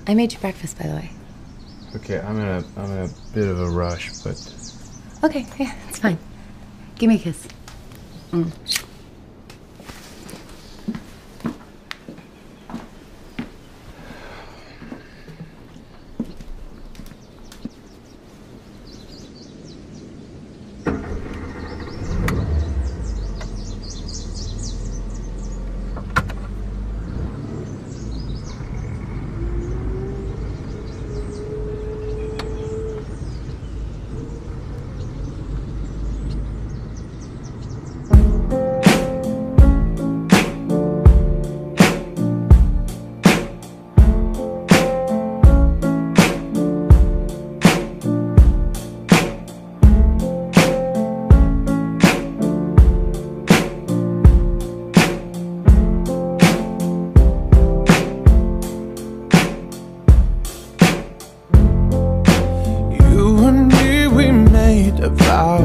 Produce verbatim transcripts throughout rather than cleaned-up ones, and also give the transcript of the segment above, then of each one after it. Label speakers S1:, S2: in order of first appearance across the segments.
S1: I made you breakfast, by the way.
S2: Okay, I'm in a I'm in a bit of a rush, but
S1: Okay, yeah, it's fine. Give me a kiss. Mm.
S3: A vow,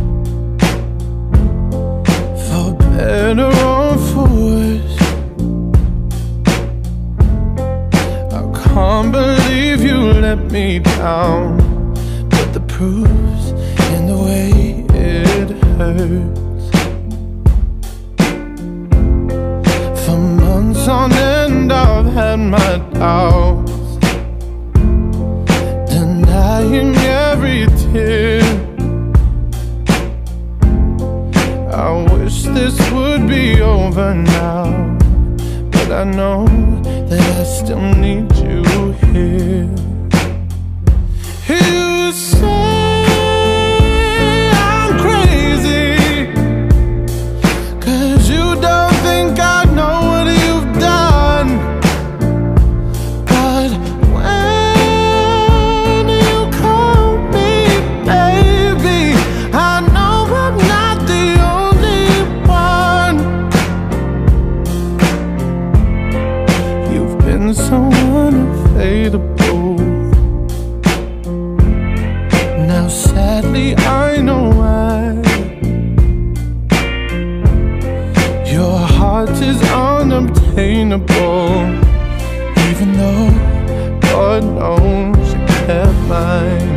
S3: for better or for worse. I can't believe you let me down, but the proof's in the way it hurts. For months on end I've had my doubts, denying every tear. I wish this would be over now, but I know that I still need you here. You say I'm crazy, 'cause you don't think I know what you've done. But when you call me baby, I know I'm not the only one. You've been so unavailable. Now sadly I know why. Your heart is unobtainable, even though God knows you kept mine.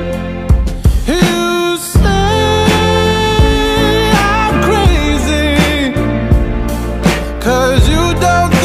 S3: You say I'm crazy, 'cause you don't